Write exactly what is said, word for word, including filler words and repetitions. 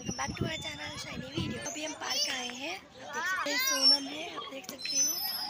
Welcome back to our channel Shiny Video. अभी हम park आए हैं, आप देख सकते हैं सोनम है, आप देख सकते हो।